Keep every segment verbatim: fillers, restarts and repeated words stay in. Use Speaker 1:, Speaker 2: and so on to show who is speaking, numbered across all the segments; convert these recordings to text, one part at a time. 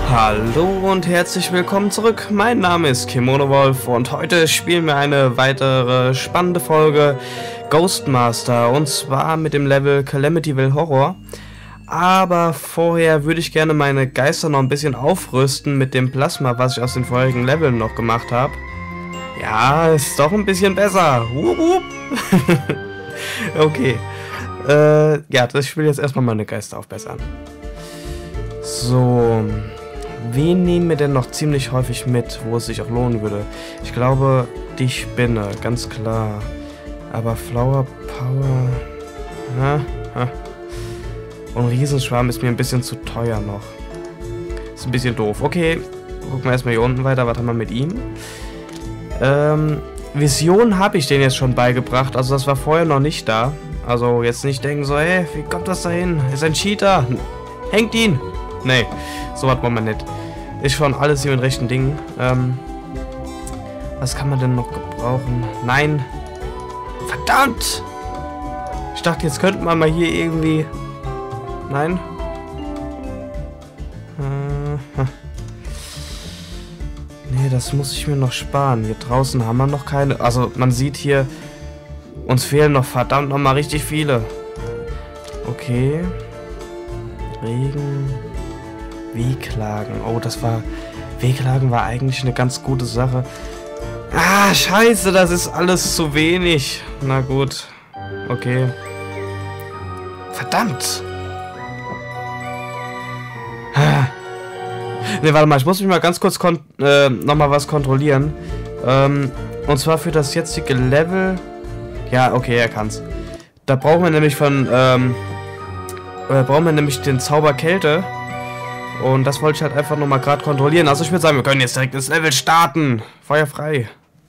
Speaker 1: Hallo und herzlich willkommen zurück. Mein Name ist KimonoWolf und heute spielen wir eine weitere spannende Folge Ghostmaster und zwar mit dem Level Calamityville Horror. Aber vorher würde ich gerne meine Geister noch ein bisschen aufrüsten mit dem Plasma, was ich aus den vorherigen Leveln noch gemacht habe. Ja, ist doch ein bisschen besser. Wup, wup. Okay. Äh, ja, ich will jetzt erstmal meine Geister aufbessern. So. Wen nehmen wir denn noch ziemlich häufig mit, wo es sich auch lohnen würde? Ich glaube, die Spinne, ganz klar. Aber Flower Power... Ha, ha. Und Riesenschwarm ist mir ein bisschen zu teuer noch. Ist ein bisschen doof. Okay, gucken wir erstmal hier unten weiter. Was haben wir mit ihm? Ähm, Vision habe ich denen jetzt schon beigebracht. Also das war vorher noch nicht da. Also jetzt nicht denken so, hey, wie kommt das da hin? Ist ein Cheater. Hängt ihn. Nee, so hat man mal nicht. Ist schon alles hier mit rechten Dingen. Ähm, was kann man denn noch gebrauchen? Nein. Verdammt! Ich dachte, jetzt könnte man mal hier irgendwie... Nein. Äh, nee, das muss ich mir noch sparen. Hier draußen haben wir noch keine... Also, man sieht hier... Uns fehlen noch verdammt noch mal richtig viele. Okay. Regen... Wehklagen. Oh, das war... Wehklagen war eigentlich eine ganz gute Sache. Ah, scheiße, das ist alles zu wenig. Na gut. Okay. Verdammt! Ne, warte mal, ich muss mich mal ganz kurz äh, nochmal was kontrollieren. Ähm, und zwar für das jetzige Level... Ja, okay, er kann's. Da brauchen wir nämlich von... Ähm, äh, brauchen wir nämlich den Zauber Kälte. Und das wollte ich halt einfach nochmal gerade kontrollieren. Also ich würde sagen, wir können jetzt direkt ins Level starten. Feuer frei.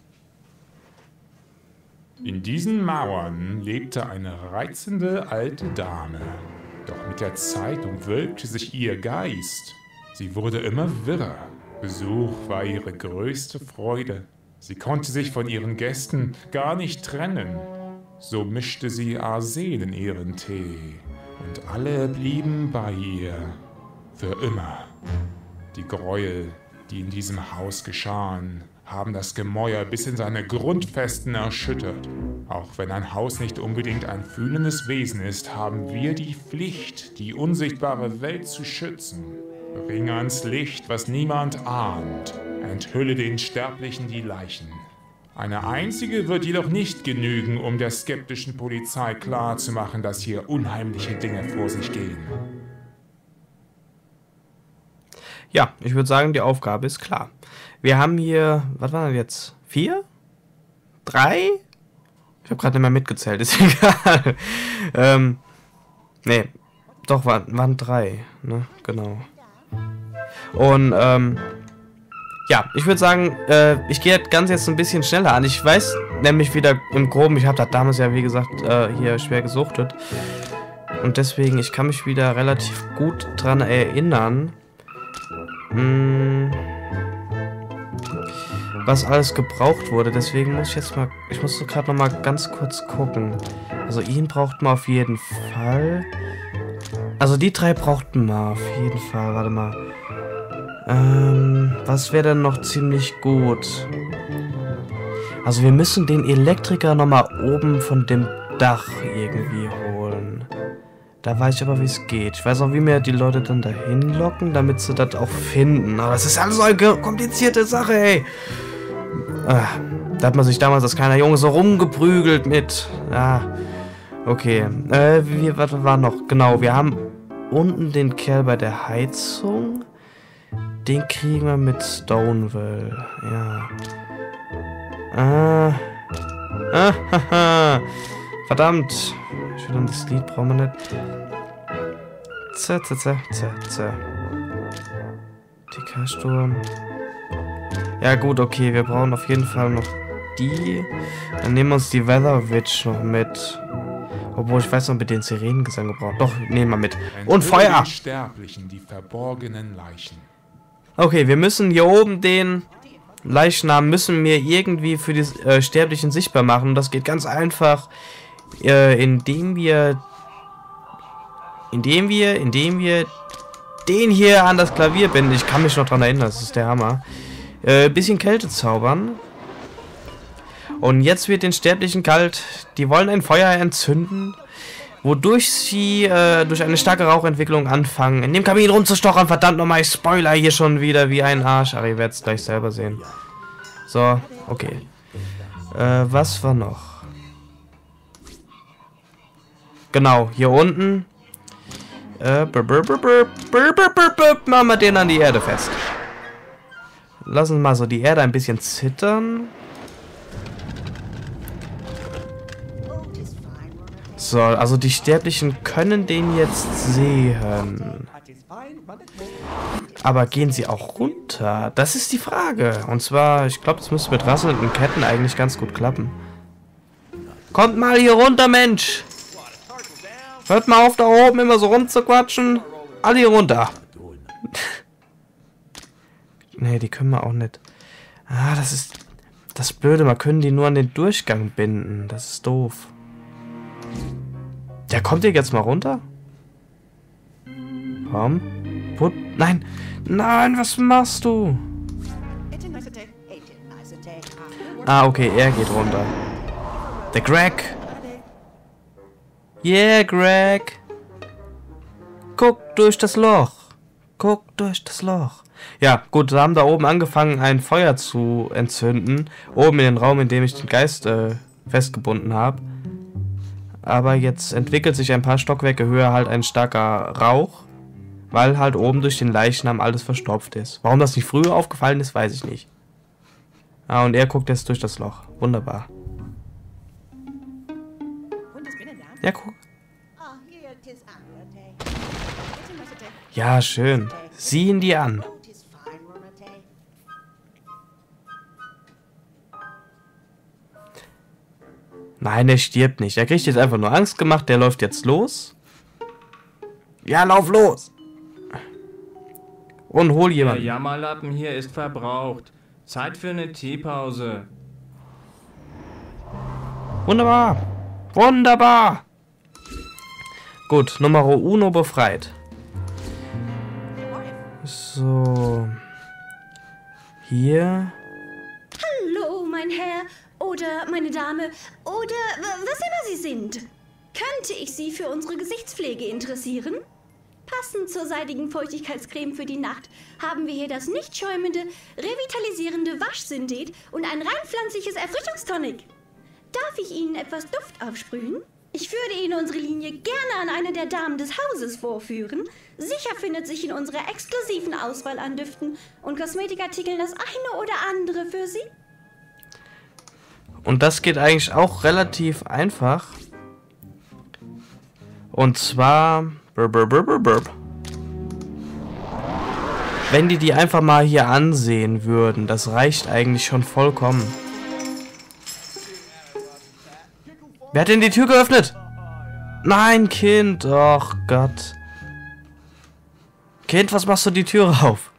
Speaker 2: In diesen Mauern lebte eine reizende alte Dame. Doch mit der Zeit umwölkte sich ihr Geist. Sie wurde immer wirrer. Besuch war ihre größte Freude. Sie konnte sich von ihren Gästen gar nicht trennen. So mischte sie Arsen in ihren Tee. Und alle blieben bei ihr. Für immer. Die Gräuel, die in diesem Haus geschahen, haben das Gemäuer bis in seine Grundfesten erschüttert. Auch wenn ein Haus nicht unbedingt ein fühlendes Wesen ist, haben wir die Pflicht, die unsichtbare Welt zu schützen. Bringe ans Licht, was niemand ahnt. Enthülle den Sterblichen die Leichen. Eine einzige wird jedoch nicht genügen, um der skeptischen Polizei klarzumachen, dass hier unheimliche Dinge vor sich gehen.
Speaker 1: Ja, ich würde sagen, die Aufgabe ist klar. Wir haben hier, was war das jetzt? Vier? Drei? Ich habe gerade nicht mehr mitgezählt, ist egal. ähm, nee, doch, waren, waren drei, ne, genau. Und, ähm, ja, ich würde sagen, äh, ich gehe das Ganze jetzt ein bisschen schneller an. Ich weiß nämlich wieder im Groben, ich habe das damals ja, wie gesagt, äh, hier schwer gesuchtet. Und deswegen, ich kann mich wieder relativ gut dran erinnern, was alles gebraucht wurde. Deswegen muss ich jetzt mal... Ich muss gerade noch mal ganz kurz gucken. Also ihn braucht man auf jeden Fall. Also die drei brauchten wir auf jeden Fall. Warte mal. Ähm, was wäre denn noch ziemlich gut? Also wir müssen den Elektriker noch mal oben von dem Dach irgendwie holen. Da weiß ich aber, wie es geht. Ich weiß auch, wie mir die Leute dann dahin locken, damit sie das auch finden. Aber es ist alles so eine komplizierte Sache, ey. Ah, da hat man sich damals als kleiner Junge so rumgeprügelt mit. Ah, okay. Äh, wie, was war noch? Genau, wir haben unten den Kerl bei der Heizung. Den kriegen wir mit Stonewall. Ja. Ah. Ah, haha. Verdammt. Ich will das Lied brauchen wir nicht. Zä, zä, zä, zä, zä. T K-Sturm. Ja gut, okay, wir brauchen auf jeden Fall noch die. Dann nehmen wir uns die Weather Witch noch mit. Obwohl, ich weiß noch, mit den Sirenengesang gebraucht. Doch, nehmen wir mit. Und Feuer!
Speaker 2: Sterblichen, die verborgenen Leichen.
Speaker 1: Okay, wir müssen hier oben den Leichnam müssen wir irgendwie für die äh, Sterblichen sichtbar machen. Und das geht ganz einfach, äh, indem wir indem wir, indem wir den hier an das Klavier binden. Ich kann mich noch dran erinnern, das ist der Hammer. Äh, bisschen Kälte zaubern. Und jetzt wird den Sterblichen kalt. Die wollen ein Feuer entzünden, wodurch sie äh, durch eine starke Rauchentwicklung anfangen, in dem Kamin rumzustochern. Verdammt nochmal, ich spoiler hier schon wieder wie ein Arsch. Aber ihr werdet es gleich selber sehen. So, okay. Äh, was war noch? Genau, hier unten. Äh, brr, brr, brr, brr, brr, brr, brr, brr, machen wir den an die Erde fest. Lassen wir mal so die Erde ein bisschen zittern. So, also die Sterblichen können den jetzt sehen. Aber gehen sie auch runter? Das ist die Frage. Und zwar, ich glaube, das müsste mit rasselnden Ketten eigentlich ganz gut klappen. Kommt mal hier runter, Mensch! Hört mal auf, da oben immer so rumzuquatschen. Alle hier runter. Nee, die können wir auch nicht. Ah, das ist das Blöde. Man können die nur an den Durchgang binden. Das ist doof. Ja, kommt ihr jetzt mal runter? Komm. Put. Nein. Nein, was machst du? Ah, okay, er geht runter. Der Greg. Yeah, Greg. Guck durch das Loch. Guck durch das Loch. Ja, gut, wir haben da oben angefangen, ein Feuer zu entzünden. Oben in den Raum, in dem ich den Geist äh, festgebunden habe. Aber jetzt entwickelt sich ein paar Stockwerke höher halt ein starker Rauch. Weil halt oben durch den Leichnam alles verstopft ist. Warum das nicht früher aufgefallen ist, weiß ich nicht. Ah, und er guckt jetzt durch das Loch. Wunderbar. Ja, guck. Ja, schön. Sieh ihn dir an. Nein, er stirbt nicht. Er kriegt jetzt einfach nur Angst gemacht. Der läuft jetzt los. Ja, lauf los. Und hol jemanden.
Speaker 3: Der Jammerlappen hier ist verbraucht. Zeit für eine Teepause.
Speaker 1: Wunderbar. Wunderbar. Gut, Numero uno befreit. So. Hier.
Speaker 4: Hallo, mein Herr oder meine Dame oder was immer Sie sind. Könnte ich Sie für unsere Gesichtspflege interessieren? Passend zur seidigen Feuchtigkeitscreme für die Nacht haben wir hier das nicht schäumende, revitalisierende Waschsyndet und ein rein pflanzliches Erfrischungstonic. Darf ich Ihnen etwas Duft aufsprühen? Ich würde Ihnen unsere Linie gerne an eine der Damen des Hauses vorführen. Sicher findet sich in unserer exklusiven Auswahl an Düften und Kosmetikartikeln das eine oder andere für Sie.
Speaker 1: Und das geht eigentlich auch relativ einfach. Und zwar... Burp, burp, burp, burp, burp. Wenn die die einfach mal hier ansehen würden, das reicht eigentlich schon vollkommen. Wer hat denn die Tür geöffnet? Nein, Kind. Och Gott. Kind, was machst du die Tür auf?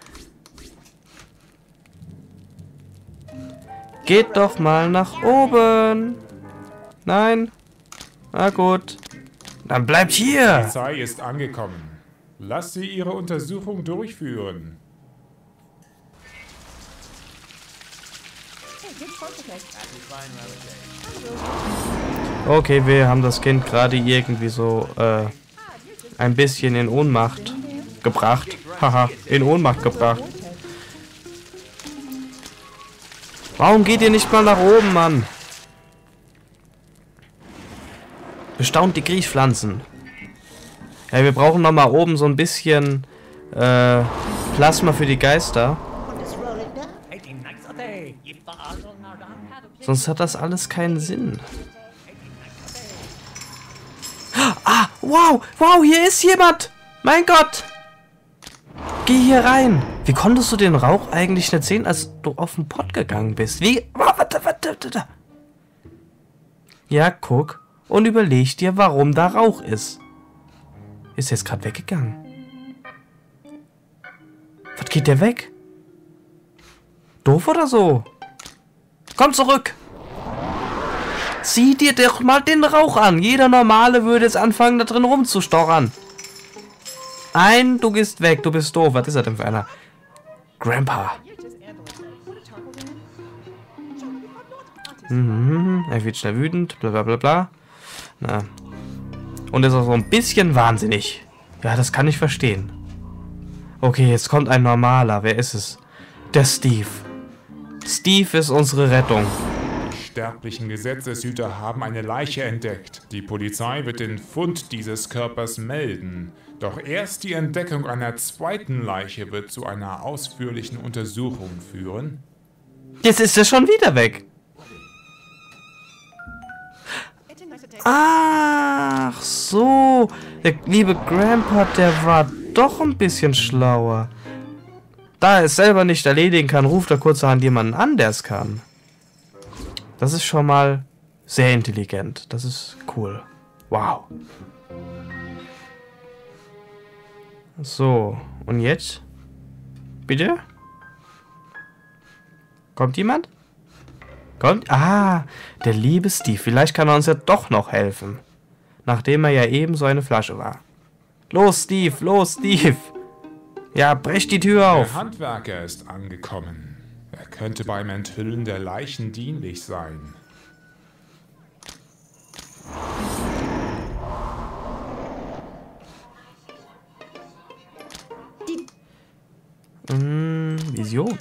Speaker 1: Geht doch mal nach oben. Nein. Na gut. Dann bleibt hier.
Speaker 2: Die Polizei ist angekommen. Lass sie ihre Untersuchung durchführen.
Speaker 1: Okay, wir haben das Kind gerade irgendwie so äh, ein bisschen in Ohnmacht gebracht. Haha, in Ohnmacht gebracht. Warum geht ihr nicht mal nach oben, Mann? Bestaunt die Kriechpflanzen. Ja, wir brauchen noch mal oben so ein bisschen äh, Plasma für die Geister. Sonst hat das alles keinen Sinn. Ah, wow, wow, hier ist jemand. Mein Gott. Geh hier rein. Wie konntest du den Rauch eigentlich nicht sehen, als du auf den Pott gegangen bist? Wie? Warte, warte, warte. Ja, guck. Und überleg dir, warum da Rauch ist. Ist jetzt gerade weggegangen. Was geht der weg? Doof oder so? Komm zurück! Sieh dir doch mal den Rauch an. Jeder Normale würde jetzt anfangen, da drin rumzustochern. Nein, du gehst weg. Du bist doof. Was ist er denn für einer? Grandpa. Mhm, er wird schnell wütend. Bla bla bla bla. Na. Und ist auch so ein bisschen wahnsinnig. Ja, das kann ich verstehen. Okay, jetzt kommt ein normaler. Wer ist es? Der Steve. Steve ist unsere Rettung.
Speaker 2: Die sterblichen Gesetzeshüter haben eine Leiche entdeckt. Die Polizei wird den Fund dieses Körpers melden. Doch erst die Entdeckung einer zweiten Leiche wird zu einer ausführlichen Untersuchung führen.
Speaker 1: Jetzt ist er schon wieder weg. Ach so. Der liebe Grandpa, der war doch ein bisschen schlauer. Da er es selber nicht erledigen kann, ruft er kurzerhand jemanden an, der es kann. Das ist schon mal sehr intelligent. Das ist cool. Wow. So, und jetzt? Bitte? Kommt jemand? Kommt? Ah, der liebe Steve. Vielleicht kann er uns ja doch noch helfen. Nachdem er ja eben so eine Flasche war. Los, Steve, los, Steve. Ja, brech die Tür auf.
Speaker 2: Der Handwerker ist angekommen. Er könnte beim Enthüllen der Leichen dienlich sein.
Speaker 1: Hm, Vision.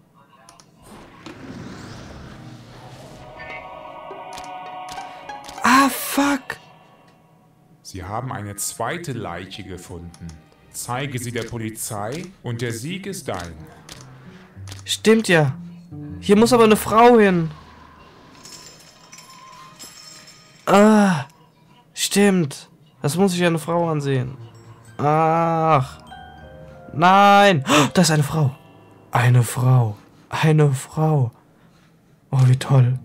Speaker 1: Ah, fuck.
Speaker 2: Sie haben eine zweite Leiche gefunden. Zeige sie der Polizei und der Sieg ist dein.
Speaker 1: Stimmt ja. Hier muss aber eine Frau hin. Ah, stimmt. Das muss ich ja eine Frau ansehen. Ach. Nein. Da ist eine Frau. Eine Frau. Eine Frau. Oh, wie toll.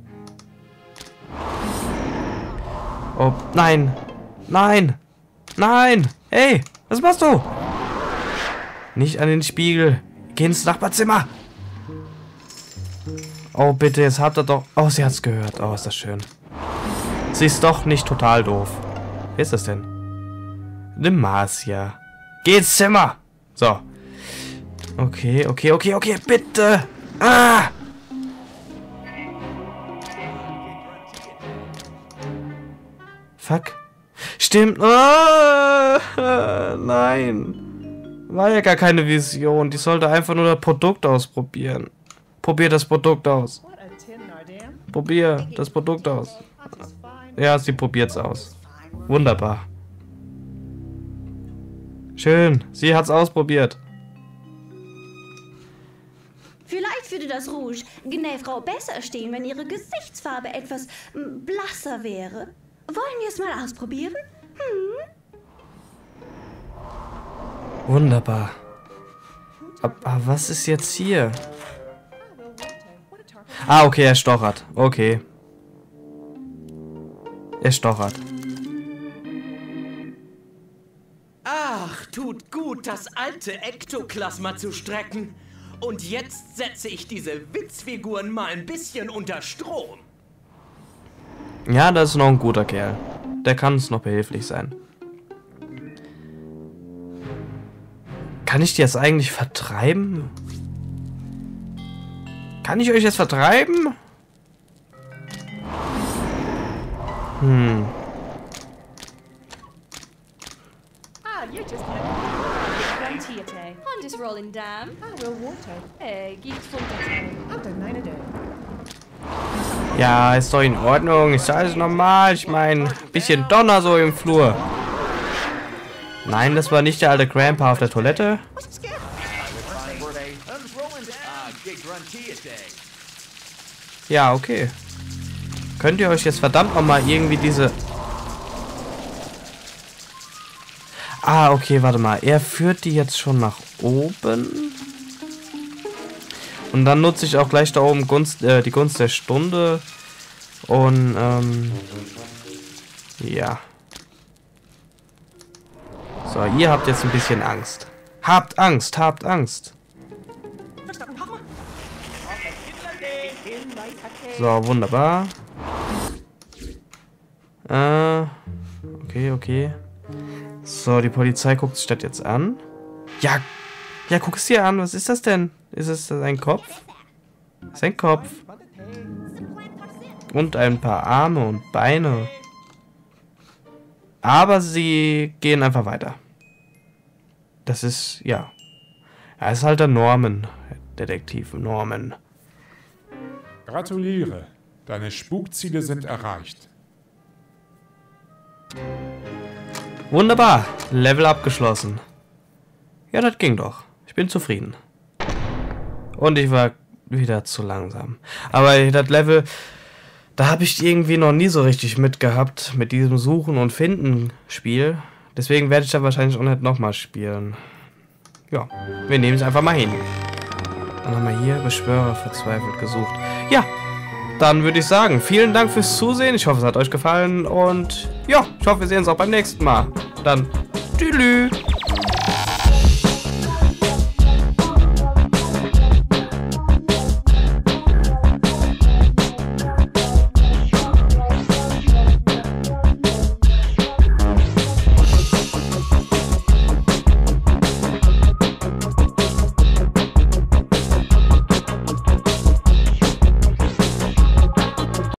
Speaker 1: Oh, nein. Nein. Nein. Hey, was machst du? Nicht an den Spiegel. Geh ins Nachbarzimmer. Oh, bitte, jetzt habt ihr doch... Oh, sie hat's gehört. Oh, ist das schön. Sie ist doch nicht total doof. Wer ist das denn? Demacia. Geh ins Zimmer. So. Okay, okay, okay, okay, bitte. Ah! Fuck. Stimmt. Ah, nein. War ja gar keine Vision. Die sollte einfach nur das Produkt ausprobieren. Probier das Produkt aus. Probier das Produkt aus. Ja, sie probiert's aus. Wunderbar. Schön. Sie hat's ausprobiert.
Speaker 4: Vielleicht würde das Rouge Gnäfrau besser stehen, wenn ihre Gesichtsfarbe etwas mm, blasser wäre. Wollen wir es mal ausprobieren? Hm?
Speaker 1: Wunderbar. Aber was ist jetzt hier? Ah, okay, er stochert. Okay. Er stochert.
Speaker 5: Ach, tut gut, das alte Ektoplasma zu strecken. Und jetzt setze ich diese Witzfiguren mal ein bisschen unter Strom.
Speaker 1: Ja, das ist noch ein guter Kerl. Der kann uns noch behilflich sein. Kann ich die jetzt eigentlich vertreiben? Kann ich euch jetzt vertreiben? Hm.
Speaker 6: Ah, you're just like garantiert, ey. Und is rolling down. Ah, will water. Ey, geht's runter. Ah, nein, nein.
Speaker 1: Ja, ist doch in Ordnung. Ist alles normal. Ich meine, bisschen Donner so im Flur. Nein, das war nicht der alte Grandpa auf der Toilette. Ja, okay. Könnt ihr euch jetzt verdammt nochmal irgendwie diese... Ah, okay, warte mal. Er führt die jetzt schon nach oben. Und dann nutze ich auch gleich da oben Gunst, äh, die Gunst der Stunde. Und, ähm... ja. So, ihr habt jetzt ein bisschen Angst. Habt Angst, habt Angst. So, wunderbar. Äh, okay, okay. So, die Polizei guckt sich das jetzt an. Ja, ja, guck es dir an. Was ist das denn? Ist es ein Kopf? Sein Kopf. Und ein paar Arme und Beine. Aber sie gehen einfach weiter. Das ist, ja. Er ist halt der Norman. Detektiv Norman.
Speaker 2: Gratuliere. Deine Spukziele sind erreicht.
Speaker 1: Wunderbar. Level abgeschlossen. Ja, das ging doch. Ich bin zufrieden. Und ich war wieder zu langsam. Aber das Level, da habe ich irgendwie noch nie so richtig mitgehabt. Mit diesem Suchen- und Finden-Spiel. Deswegen werde ich da wahrscheinlich auch nicht nochmal spielen. Ja, wir nehmen es einfach mal hin. Dann haben wir hier Beschwörer verzweifelt gesucht. Ja, dann würde ich sagen, vielen Dank fürs Zusehen. Ich hoffe, es hat euch gefallen. Und ja, ich hoffe, wir sehen uns auch beim nächsten Mal. Dann, tschüss.